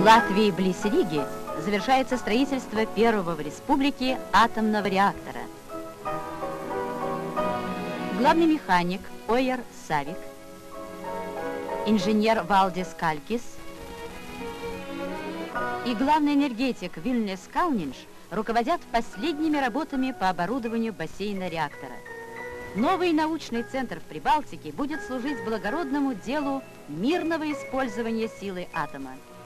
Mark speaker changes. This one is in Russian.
Speaker 1: Латвии близ Риги завершается строительство первого в республике атомного реактора. Главный механик Ойер Савик, инженер Валдис Калькис и главный энергетик Вильнес Каунинш руководят последними работами по оборудованию бассейна реактора. Новый научный центр в Прибалтике будет служить благородному делу мирного использования силы атома.